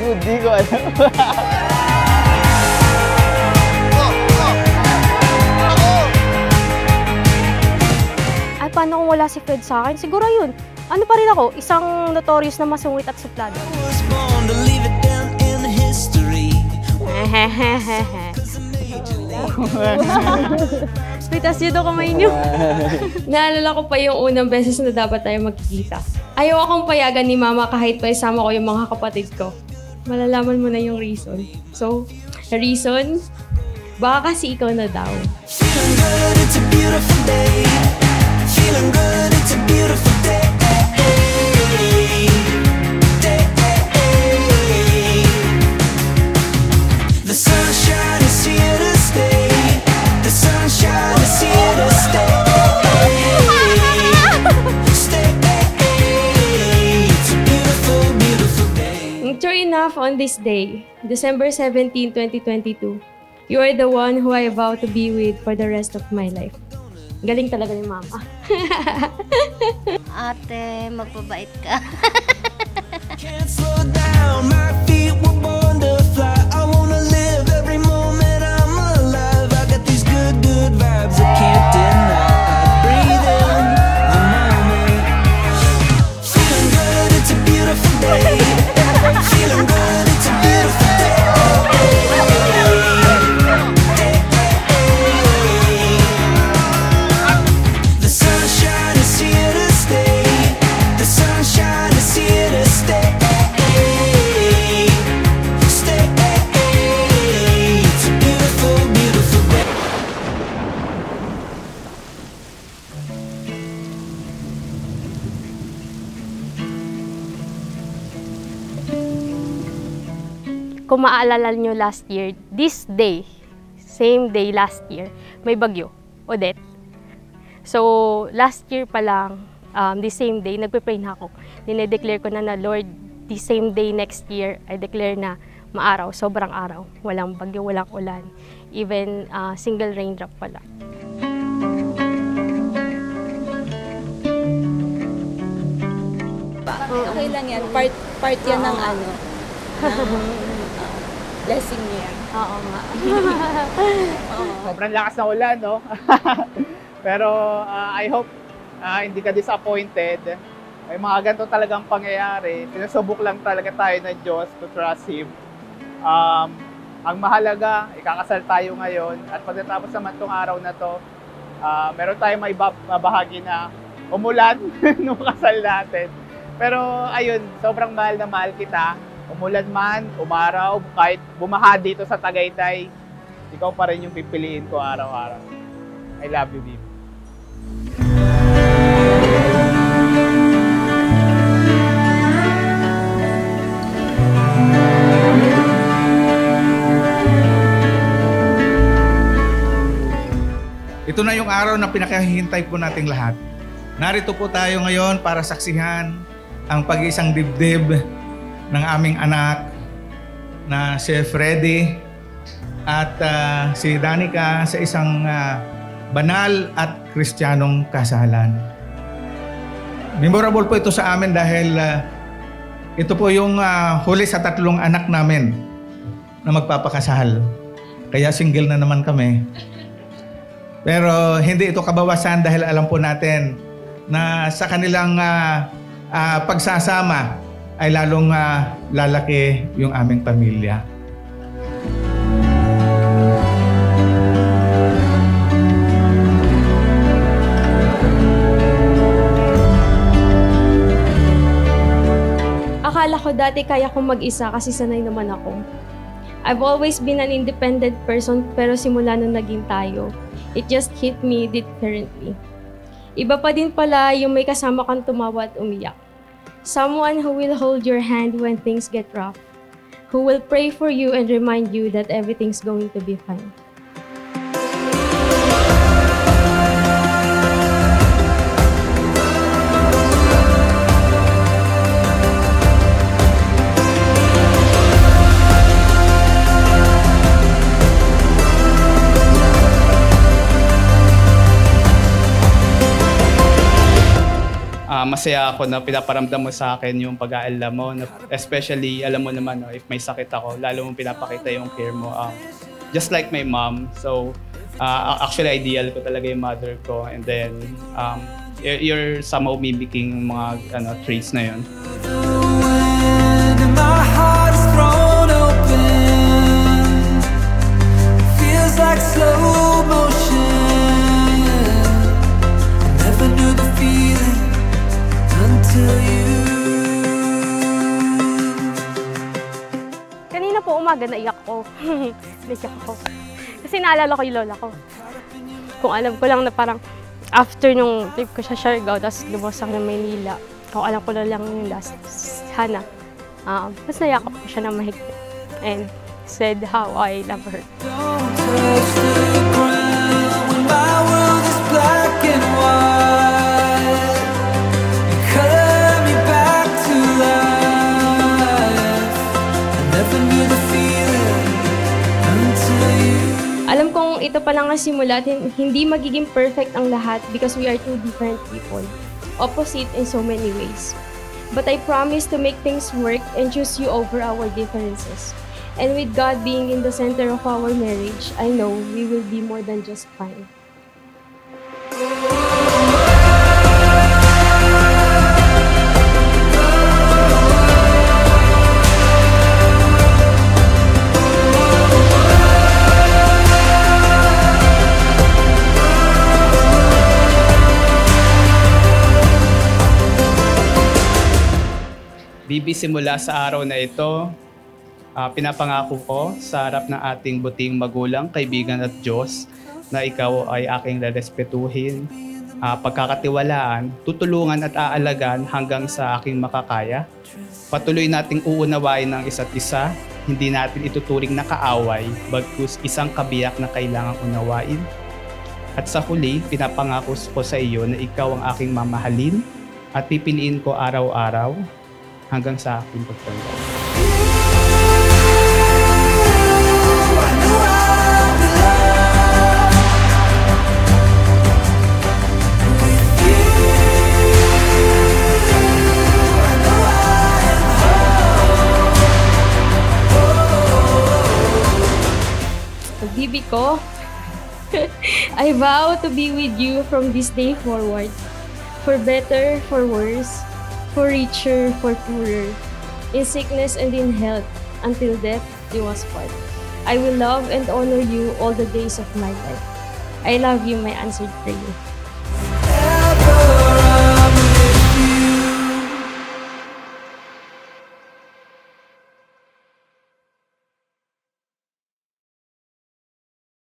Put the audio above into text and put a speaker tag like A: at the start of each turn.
A: Hindi ko alam.
B: Ay, paano kung wala si Fred sa akin? Siguro yun. Ano pa rin ako? Isang notorious na masungit at suplado. Pitas yun ako kamay niyo. Naalala ko pa yung unang beses na dapat tayo magkikita. Ayaw akong payagan ni Mama kahit pa isama ko yung mga kapatid ko. Malalaman mo na yung reason. So, the reason, baka kasi ikaw na daw.
C: Feeling good, it's a beautiful day. Feeling good, it's a beautiful day. The sunshine is here to stay. The sunshine is here to stay. Stay. It's a beautiful, beautiful day.
B: True enough, on this day, December 17, 2022, you are the one who I vow to be with for the rest of my life. Galing talaga ni Mama.
D: Ate, magpabait ka.
C: Can't slow down, my feet were born to fly. I wanna live every moment I'm alive. I got these good, good vibes I can't deny. Breathe in the moment. Feeling good, it's a beautiful day. Feeling good, it's a beautiful day. The sunshine is here to stay. The sunshine is here to stay. Stay. It's a beautiful, beautiful day.
B: Kung maaalala nyo last year, this day, same day last year, may bagyo, Odette. So, last year pa lang, the same day, nagpe-pray na ako. Dinedeclare ko na Lord, the same day next year, I declare na maaraw, sobrang araw. Walang bagyo, walang ulan. Even single raindrop pala.
E: Okay lang yan. Part yan ng ano. Blessing niya yan.
B: Oo nga.
A: Sobrang lakas ng ulan, no? Pero I hope hindi ka disappointed. May mga ganito talagang pangyayari. Sinusubok lang talaga tayo ng Diyos to trust Him. Ang mahalaga, ikakasal tayo ngayon. At pagkatapos naman itong araw na to, meron tayong may mabahagi na umulan nung kasal natin. Pero ayun, sobrang mahal na mahal kita. Umulan man, umaraw, kahit bumaha dito sa Tagaytay, ikaw pa rin yung pipiliin ko araw-araw. I love you, Dib.
F: Ito na yung araw na pinakahihintay po nating lahat. Narito po tayo ngayon para saksihan ang pag-iisang dibdib ng aming anak na si Freddy at si Danica sa isang banal at kristyanong kasalan. Memorable po ito sa amin dahil ito po yung huli sa 3 anak namin na magpapakasal. Kaya single na naman kami. Pero hindi ito kabawasan dahil alam po natin na sa kanilang pagsasama ay lalong lalaki yung aming pamilya.
B: Akala ko dati kaya kong mag-isa kasi sanay naman ako. I've always been an independent person pero simula nung naging tayo, it just hit me differently. Iba pa din pala yung may kasama kang tumawa at umiyak. Someone who will hold your hand when things get rough. Who will pray for you and remind you that everything's going to be fine.
A: masaya ako na pinaparamdam mo sa akin yung pag-aalala mo. Especially, alam mo naman, if may sakit ako, lalo mong pinapakita yung care mo. Just like my mom. So, actually, ideal ko talaga yung mother ko. And then, you're somehow mimicking mga traits na yun.
C: When my heart is thrown open, feels like slow motion. I never knew the feeling until you.
B: Kanina po umaga naiyak ko. Naiyak ako. Kasi naalala ko yung lola ko. Kung alam ko lang na parang after nung trip ko sa Siargao, tapos lumos ako ng Maynila, kung alam ko lang yung last, Hana, mas nayakap ko siya ng mahigpit and said how I love her.
C: Don't touch the ground when my world is black and white. You color me back to life. I never knew the feeling until you.
B: Alam kong ito pa lang ang simula, hindi magiging perfect ang lahat because we are two different people, opposite in so many ways. But I promise to make things work and choose you over our differences. And with God being in the center of our marriage, I know we will be more than just fine.
A: Bibi, simula sa araw na ito, pinapangako ko sa harap ng ating buting magulang, kaibigan at Diyos na ikaw ay aking rerespetuhin, pagkakatiwalaan, tutulungan at aalagaan hanggang sa aking makakaya. Patuloy nating uunawain ng isa't isa, hindi natin ituturing na kaaway, bagkus isang kabiyak na kailangang unawain. At sa huli, pinapangako ko sa iyo na ikaw ang aking mamahalin at pipiliin ko araw-araw hanggang sa aking pagtanda.
B: Bibi ko, I vow to be with you from this day forward, for better, for worse, for richer, for poorer, in sickness and in health, until death do us part. I will love and honor you all the days of my life. I love you, my answered prayer.